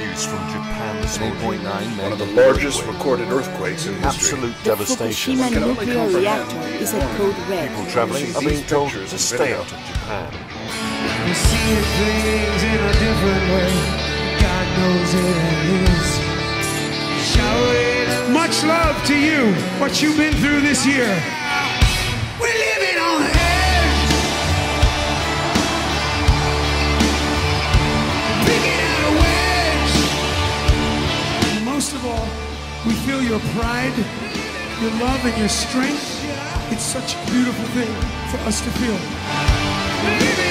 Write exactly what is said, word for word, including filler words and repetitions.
news from Japan this morning. eight point nine One of the largest recorded earthquakes in history. Absolute The devastation. Fukushima nuclear reactor is at code red. People travelling are being told to stay out of Japan. We see things in a different way. God knows it is. Much love to you, what you've been through this year. We're living on the edge. Picking out a wedge. And most of all, we feel your pride, your love, and your strength. It's such a beautiful thing for us to feel. We're living